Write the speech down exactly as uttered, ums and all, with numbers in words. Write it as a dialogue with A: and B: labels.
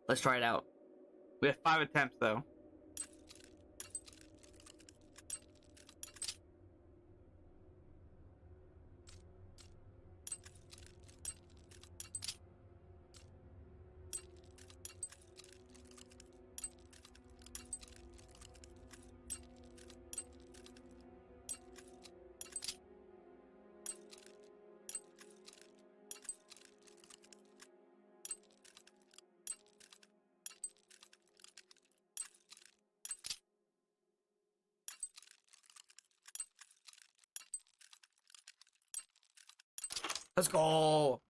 A: Let's try it out.
B: We have five attempts though.
A: Let's go.